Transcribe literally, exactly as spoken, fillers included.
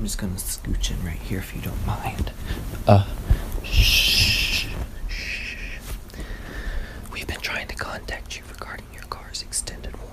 I'm just gonna scooch in right here if you don't mind. Uh, shh. Shh. We've been trying to contact you regarding your car's extended warranty.